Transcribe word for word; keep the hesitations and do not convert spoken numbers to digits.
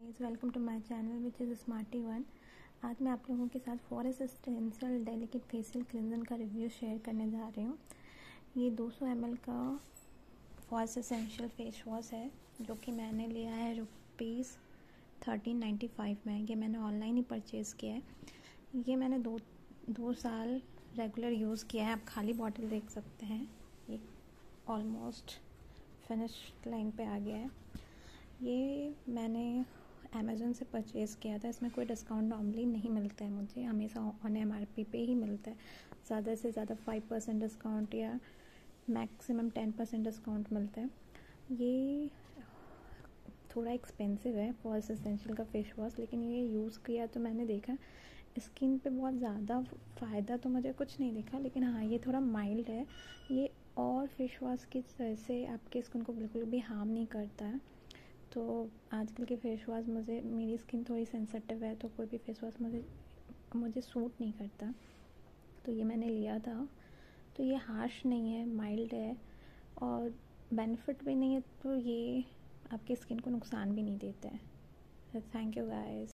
Welcome to my channel which is smarty one. आज मैं आप लोगों के साथ Forest Essential delicate facial cleanser का रिव्यू शेयर करने जा रही हूँ। ये दो सौ एम एल का फॉरेस्ट एसेंशियल फेस वॉश है जो कि मैंने लिया है रुपीज़ थर्टीन नाइन्टी फाइव में। ये मैंने ऑनलाइन ही परचेज़ किया है। ये मैंने दो दो साल रेगुलर यूज़ किया है। आप खाली बॉटल देख सकते हैं, ये ऑलमोस्ट फिनिश लाइन पे आ गया है। ये मैंने अमेज़न से परचेज़ किया था। इसमें कोई डिस्काउंट नॉर्मली नहीं मिलता है, मुझे हमेशा ऑन एम आर पी पे ही मिलता है। ज़्यादा से ज़्यादा फाइव परसेंट डिस्काउंट या मैक्सिमम टेन परसेंट डिस्काउंट मिलता है। ये थोड़ा एक्सपेंसिव है फॉरेस्ट एसेंशियल का फेस वॉश, लेकिन ये यूज़ किया तो मैंने देखा स्किन पे बहुत ज़्यादा फ़ायदा तो मुझे कुछ नहीं दिखा, लेकिन हाँ ये थोड़ा माइल्ड है। ये और फेस वॉश की तरह से आपके स्किन को बिल्कुल भी हार्म नहीं करता है। तो आजकल के फेस वॉश, मुझे मेरी स्किन थोड़ी सेंसिटिव है तो कोई भी फेस वॉश मुझे मुझे सूट नहीं करता, तो ये मैंने लिया था। तो ये हार्श नहीं है, माइल्ड है और बेनिफिट भी नहीं है, तो ये आपकी स्किन को नुकसान भी नहीं देता है। Thank you guys.